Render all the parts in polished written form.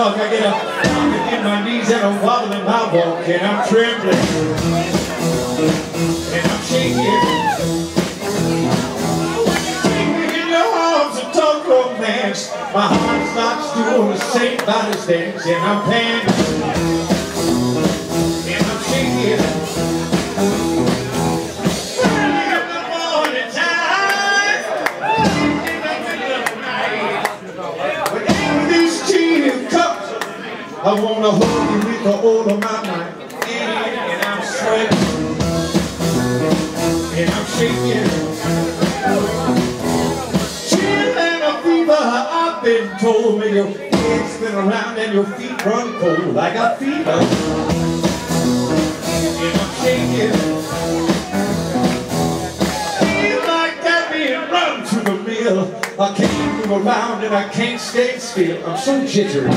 talk, I get a pounding in my knees and a wobble in my walk, and I'm trembling, and I'm shaking. Take me in your arms and talk romance. My heart starts doing the same body's dance, and I'm panicking, and I'm shaking. I wanna hold you with the whole of my mind, and I'm sweating, and I'm shaking. Chill and a fever, I've been told. Make your head spin around and your feet run cold. I got fever, and I'm shaking. Feel like I'm being run to the mill. I can't move around and I can't stay still. I'm so jittery.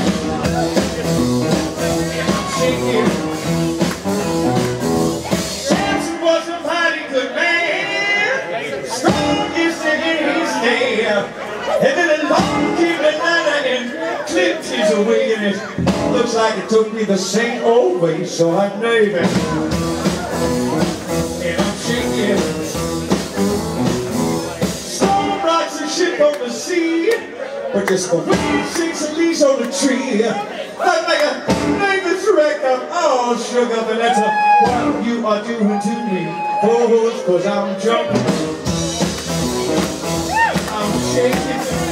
Samson was a mighty good man, strong as the his day. And then along came the night and clipped his away, and it looks like it took me the same old way, so I'm leaving, and I'm shaking. Storm rocks a ship on the sea, but just the wind shakes the leaves on the tree. I'm like a neighbor's wreck, I'm all shook up, and that's what you are doing to me. Cause I'm jumping, I'm shaking.